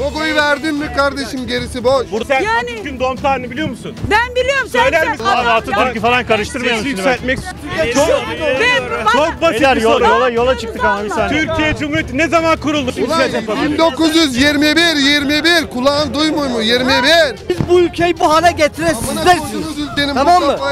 Gogo'yu verdin mi kardeşim, gerisi boş. Sen Atatürk'ün doğum tarihini biliyor musun? Ben biliyorum. Söyler misin? Abi Atatürk'ü falan karıştırmayalım şimdi. Yükseltmek Çok basit bir soru. Yola çıktık ama bir saniye. Türkiye Cumhuriyeti ne zaman kuruldu? Ulan 1921 kulağın duymuyor mu? 21. Biz bu ülkeyi bu hale getiren sizlersiniz. Tamam mı?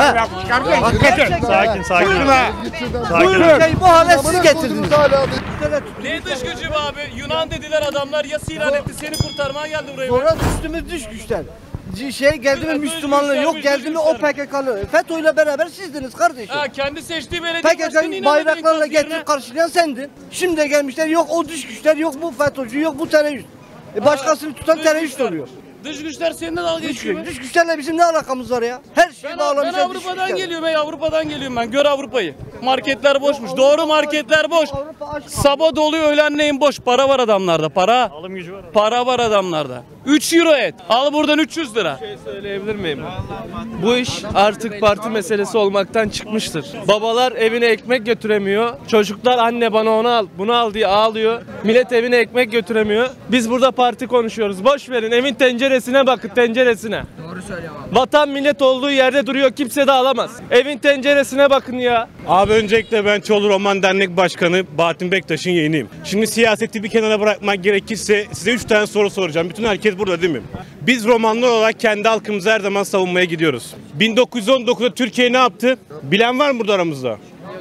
Sakin. Bu ülkeyi bu hale siz getirdiniz. Ne dış gücü be abi? Yunan dediler adamlar, ya ilan etti, seni kurtarmaya geldi buraya. Sonra üstümüz dış güçler. Geldi mi Müslümanlığı yok, geldi mi o PKK'lı. FETÖ'yle beraber sizdiniz kardeşim. Ha, kendi seçtiği belediye başkanı PKK'nın ilan bayraklarla edildi getirip karşılayan sendin. Şimdi gelmişler, yok o dış güçler, yok bu FETÖ'cü, yok bu terörist. Başkasını tutan terörist oluyor. Dış güçler seninle dalga geçiyor. Dış güçlerle bizim ne alakamız var ya? Her şey Ben bağlamışlar. Avrupa'dan geliyorum, Avrupa'dan geliyorum ben. Gör Avrupa'yı. Marketler boşmuş. Doğru, marketler boş. Sabah doluyor, öğlenleyin boş. Para var adamlarda, para. Alım gücü var. Para var adamlarda. 3 euro et. Al buradan 300 lira. Söyleyebilir miyim? Bu iş artık parti meselesi olmaktan çıkmıştır. Babalar evine ekmek götüremiyor. Çocuklar anne bana onu al, bunu al diye ağlıyor. Millet evine ekmek götüremiyor. Biz burada parti konuşuyoruz. Boş verin, evin tenceresine bakın, tenceresine. Doğru söylüyorum abi. Vatan millet olduğu yerde duruyor, kimse de alamaz. Evin tenceresine bakın ya. Abi öncelikle ben Çollu Roman Dernek Başkanı Bahattin Bektaş'ın yeğeniyim. Şimdi siyaseti bir kenara bırakmak gerekirse size 3 tane soru soracağım. Bütün herkes burada değil mi? Biz Romanlar olarak kendi halkımızı her zaman savunmaya gidiyoruz. 1919'da Türkiye ne yaptı? Bilen var mı burada aramızda?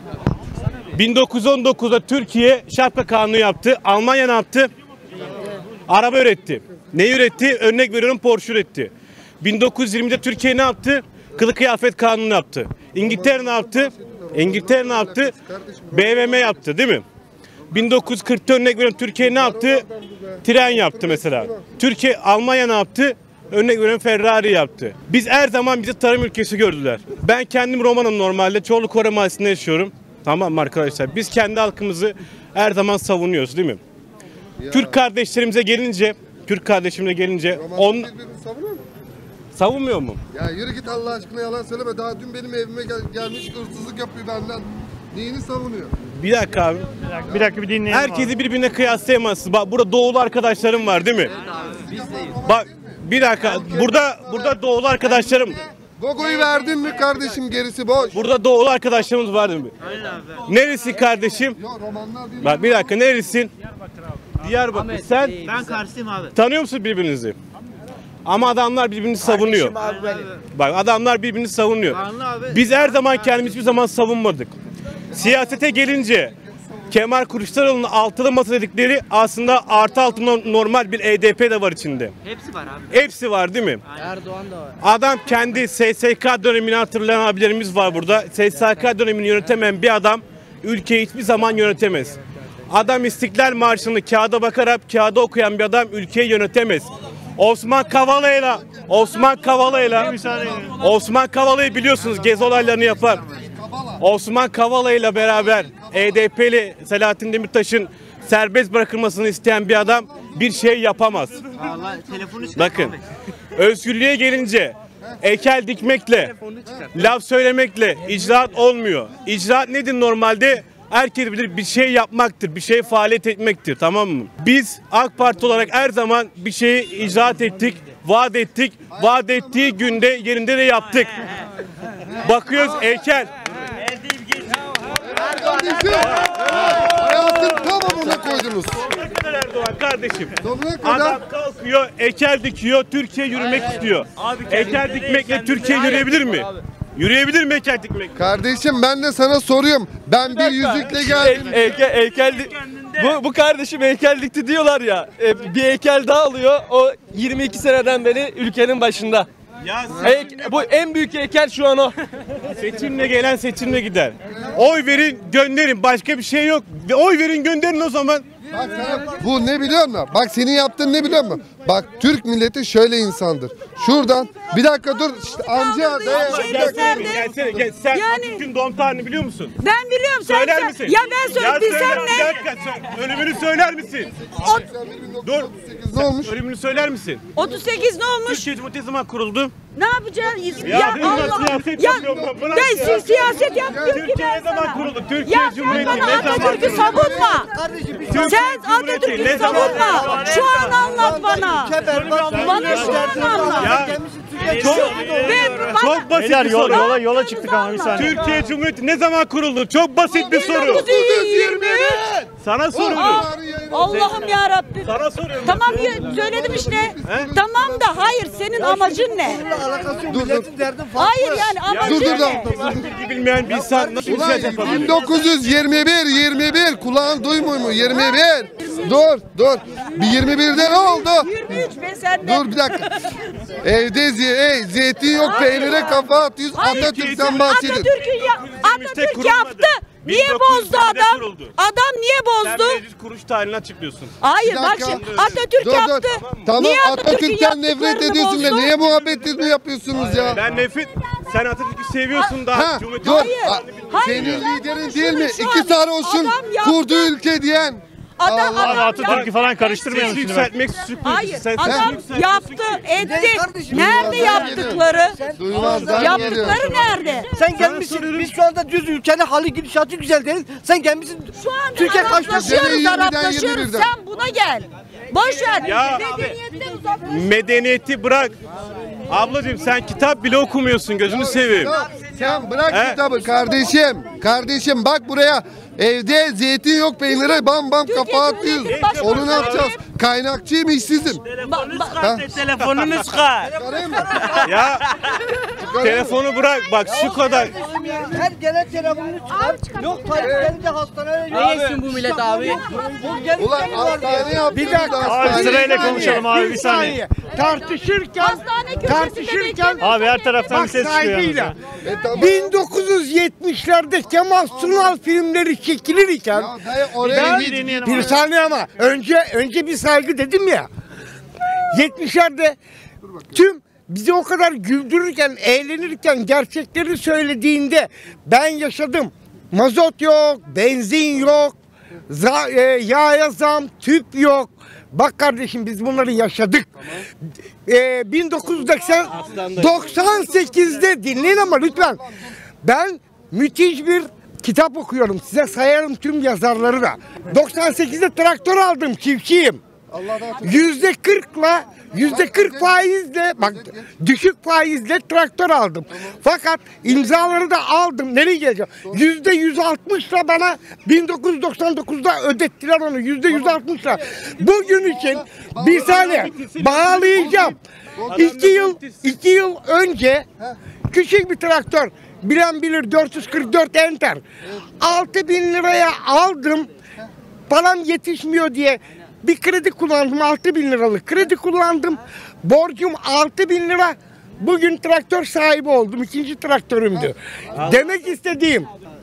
1919'da Türkiye şapka kanunu yaptı. Almanya ne yaptı? Araba üretti. Ne üretti? Örnek veriyorum, Porsche üretti. 1920'de Türkiye ne yaptı? Kılık kıyafet kanunu yaptı. İngiltere ne yaptı? İngiltere ne yaptı? BMW yaptı değil mi? 1940'ta örnek veriyorum, Türkiye ne yaptı? Tren yaptı mesela. Almanya ne yaptı? Örnek veriyorum, Ferrari yaptı. Biz her zaman bizi tarım ülkesi gördüler. Ben kendim Roman'ım normalde. Çorlu Kore Mahallesi'nde yaşıyorum. Tamam mı arkadaşlar? Biz kendi halkımızı her zaman savunuyoruz değil mi? Türk kardeşlerimize gelince, savunmuyor mu? Ya yürü git Allah aşkına, yalan söyleme. Daha dün benim evime gelmiş, hırsızlık yapıyor benden. Neyini savunuyor? Bir dakika abi. Bir dakika bir dinleyelim. Herkesi birbirine kıyaslayamazsın. Bak burada doğulu arkadaşlarım var değil mi? Evet abi, biz deyiz. Bak bir dakika. Burada doğulu arkadaşlarım. Gogo'yu verdin mi kardeşim, gerisi boş. Burada doğulu arkadaşlarımız var değil mi? Aynen abi. Neresi kardeşim? Yok, Romanlar değil. Bak bir dakika, nerelisin? Diyarbakır. Sen? Ben Karslıyım abi. Tanıyor musun birbirinizi? Ama adamlar birbirini savunuyor. Bak adamlar birbirini savunuyor. Biz her zaman kendimiz bir zaman savunmadık. Siyasete gelince Kemal Kılıçdaroğlu'nun altılı masa dedikleri aslında artı altı normal bir HDP de var içinde. Hepsi var abi. Hepsi var değil mi? Erdoğan da var. Adam kendi SSK dönemini hatırlayan abilerimiz var burada. SSK dönemini yönetemeyen bir adam ülkeyi hiçbir zaman yönetemez. Adam İstiklal Marşı'nı kağıda bakarak kağıda okuyan bir adam ülkeyi yönetemez. Osman Kavala'yı biliyorsunuz, gezi olaylarını yapar. Osman Kavala ile beraber HDP'li Selahattin Demirtaş'ın serbest bırakılmasını isteyen bir adam bir şey yapamaz. Bakın, özgürlüğe gelince heykel dikmekle, laf söylemekle icraat olmuyor. İcraat nedir normalde? Herkes bilir, bir şey yapmaktır, bir şey faaliyet etmektir, tamam mı? Biz AK Parti olarak her zaman bir şeyi icraat ettik, vaat ettik, vaat ettiği günde yerinde de yaptık. Bakıyoruz heykel. Hayatın tamamına koydunuz. Sonuna kadar Erdoğan kardeşim. Sonuna kadar. Adam kalkıyor, heykel dikiyor, Türkiye yürümek istiyor. Heykel dikmekle Türkiye yürüyebilir mi? Yürüyebilir mi heykel dikmek? Kardeşim ben de sana soruyorum. Ben bir yüzükle geldim. Bu kardeşim heykel dikti diyorlar ya. Bir heykel daha alıyor. O 22 seneden beri ülkenin başında. Bu en büyük heykel şu an o. Seçimle gelen seçimle gider. Oy verin, gönderin. Başka bir şey yok. Oy verin, gönderin o zaman. Bak bu ne biliyor musun? Bak senin yaptığın ne biliyor musun? Bak Türk milleti şöyle insandır. Şuradan bir dakika dur işte amca Gelsene gel. Sen Atatürk'ün doğum tarihini biliyor musun? Ben biliyorum. Söyler misin? Ya ben söyle bilsem ne? Bir dakika, ölümünü söyler misin? Dur. Ne olmuş? Ölümünü söyler misin? 38 ne olmuş? Türkiye Cumhuriyeti ne zaman kuruldu? Ne yapacaksın? Ya ben siyaset yapıyorum ben, bırak ben ya. siyaset yapmıyorum ki Türkiye ben ne zaman sana. kuruldu? Türkiye Ya sen Cumhuriyeti bana ne zaman Atatürk'ü kuruldu? savunma. Türkiye Sen Cumhuriyeti Atatürk'ü ne zaman savunma. kuruldu? Şu an anlat bana. Bana şu an anlat. Ya çok basit Beyler bir soru. yola çıktık ama bir saniye. Türkiye Cumhuriyeti ne zaman kuruldu? Çok basit bir soru. 1923. Sana soruyorum. Allah'ım ya Rabbim. Sana soruyorum. Tamam söyledim işte. Tamam da hayır senin amacın ne? Alakası yok. Milletin derdi farklı. Hayır yani amacın Dur, ne? Atatürk'ü bilmeyen bir insan nasıl bir Ulan siyaset yapabilir? 1921 kulağın duymuyor mu? 21. Dur. Bir 21'de ne oldu? 23 be sen de. Dur bir dakika. Evde zeytin yok, peynire kafa atıyoruz. Hayır. Atatürk'ten bahsedin. Atatürk kurulmadı. yaptı. Niye bozdu 1920'de adam? kuruldu. Adam niye Sen bozdu? meclis kuruluş tarihini açıklıyorsun. Hayır Bir bak dakika. şimdi Atatürk Dur. yaptı. Tamam Niye Atatürk'ten nefret yaptıklarını ediyorsun da bozdu? niye muhabbetini yapıyorsunuz ya? Ben nefret... Sen Atatürk'ü seviyorsun da. Ha, Cumhuriyet- dur. Hayır. Hayır. Senin Ben liderin değil mi? konuşurum şu İki an. sarhoşun Adam yaptı. kurduğu ülke diyen. Adam Abi Atatürk'ü falan karıştırmayalım Sesi şimdi bak. yükseltmek suç. Hayır Sen adam yükseltiyorsun yaptı ki. etti. kardeşim, Nerede duymazdan yaptıkları? Duymazdan Yaptıkları nerede? Sen gelmişsin. Biz şu anda düz ülkenin hali gidişatı güzel değil. Sen gelmişsin. Şu anda Türkiye kaçta? Araplaşıyoruz, 20'den Araplaşıyoruz. 21'den. Sen buna gel. Boş ver. Ya Medeniyetten uzaklaş. medeniyeti bırak. Ablacığım sen kitap bile okumuyorsun gözünü seveyim. Sen bırak He? kitabı kardeşim. Kardeşim bak buraya. Evde zeytin yok, peynire bam bam kafa atıyoruz. Cumhuriyeti'nin başbakanı Onu ne yapacağız? kim? Kaynakçıyım, işsizim. Telefonunuz kaç. Çıkarayım mı? Ya telefonu bırak bak şu kadar. Her gelen telefonunu çıkar. Yok Tayyip gelince hastaneye. Ne yesin bu millet abi? Ulan hastane yaptınız da Abi hastane. sırayla konuşalım abi bir saniye. Tartışırken Hastane köşesinde bekliyorum. Abi her taraftan bir bak ses çıkıyor yalnız saygıyla ya. Tamam. 1970'lerde Kemal Sunal filmleri çekilirken Ya dayı oraya Ben git. bir dinleyelim bir abi. saniye ama önce bir saygı dedim ya. 70'lerde tüm bizi o kadar güldürürken, eğlenirken gerçekleri söylediğinde ben yaşadım. Mazot yok, benzin yok, yağa zam, tüp yok. Bak kardeşim biz bunları yaşadık. 1998'de dinleyin ama lütfen. Ben müthiş bir kitap okuyorum. Size sayarım tüm yazarları da. 98'de traktör aldım, çiftçiyim. %40 faizle bak düşük faizle traktör aldım. Fakat imzaları da aldım. Nereye geleceğim? %160'la bana 1999'da ödettiler onu. %160'la. Bugün için bir saniye bağlayacağım. 2 yıl önce küçük bir traktör bilen bilir 444 enter. 6.000 liraya aldım. Param yetişmiyor diye bir kredi kullandım, 6.000 liralık kredi kullandım. Borcum 6.000 lira. Bugün traktör sahibi oldum. İkinci traktörümdü. Demek istediğim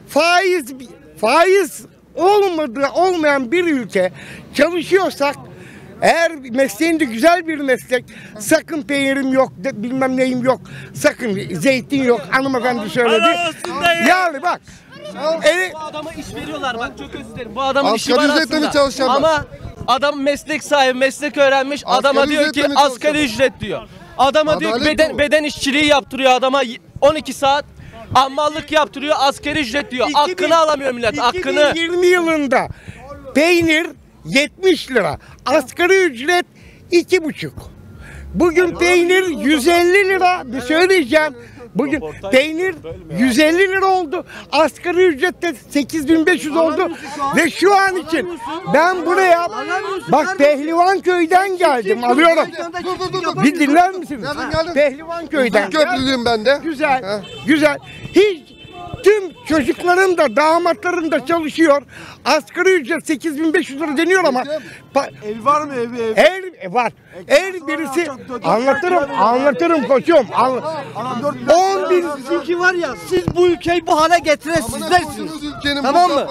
faiz olmayan bir ülke çalışıyorsak eğer mesleğinde güzel bir meslek, sakın peynirim yok, bilmem neyim yok, sakın zeytin yok, hanımefendi söyledi. Yani bak. Bu adama iş veriyorlar bak çok özür dilerim. Bu adamın işi Asgari var ücretle mi aslında. çalışacağım ben? Ama adam meslek sahibi, meslek öğrenmiş. Adama Asgari diyor ücretle ki mi asgari çalışacağım? ücret diyor. Adama diyor ki Adalet bu. beden işçiliği yaptırıyor adama 12 saat. Ammallık yaptırıyor, asgari ücret diyor. Hakkını alamıyor millet, hakkını. 2020 yılında peynir 70 lira. Asgari ücret 2,5. Bugün peynir 150 lira. Bir söyleyeceğim. Bugün peynir 150 lira oldu. Asgari ücret de 8.500 oldu. Ve şu an için ben buraya bak Pehlivanköy'den geldim. Alıyorum. Dur. Bir dinler misiniz? Nereden geldin? Pehlivanköy'den. Köprülüyüm ben de. Güzel, Heh. güzel. Hiç tüm çocuklarım da damatlarım da çalışıyor. Asgari ücret 8.500 lira deniyor ama Ev var mı evi? ev var. Ev birisi anlatırım koçum. 10 bin Sizinki var ya siz bu ülkeyi bu hale getiren sizlersiniz. Tamam mı?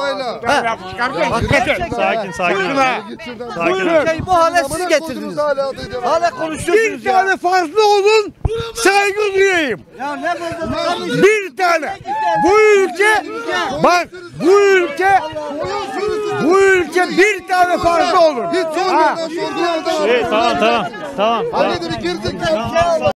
Sakin sakin. Bu Sakin ol. ülkeyi bu hale siz getirdiniz. Hala konuşuyorsunuz Bir tane fazla olun, saygı duyayım. Ya ne böyle? Bir tane. Bu ülke, bak bu ülke bir tane fazla olur. Hiç sormadan sorgulamadan. Tamam. Hadi bir gerizekalı.